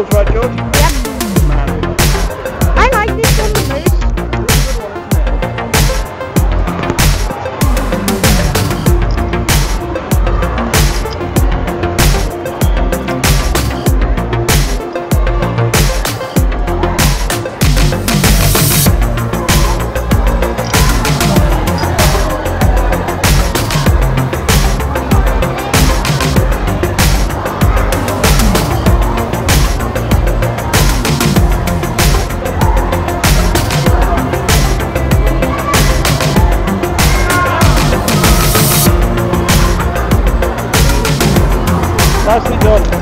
rules, right, George? Yep. I like this one the most. Nicely done.